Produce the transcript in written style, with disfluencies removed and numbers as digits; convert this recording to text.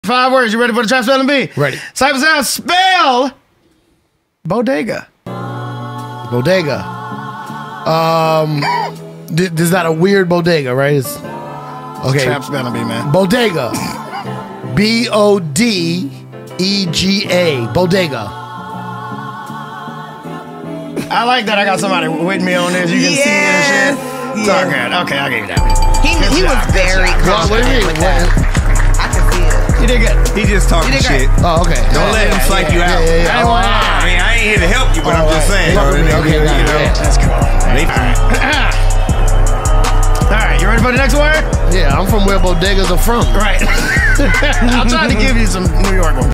5 words. You ready for the trap spelling bee? Ready. Cypher Sound, spell Bodega. Bodega. This is not a weird bodega, right? It's okay. Trap spelling bee, man. Bodega. B-O-D-E-G-A. Bodega. I like that I got somebody with me on this. You can see me and shit. It's all good. Okay, I'll give you that. He was very confident with that. I can see it. You did good. He just talking shit. Oh, okay. Don't let him psych you out. Yeah. I mean, I ain't here to help you, but I'm just saying. Okay, That's cool. All right, you ready for the next word? Yeah, I'm from where bodegas are from. Right. I'm trying to give you some New York ones.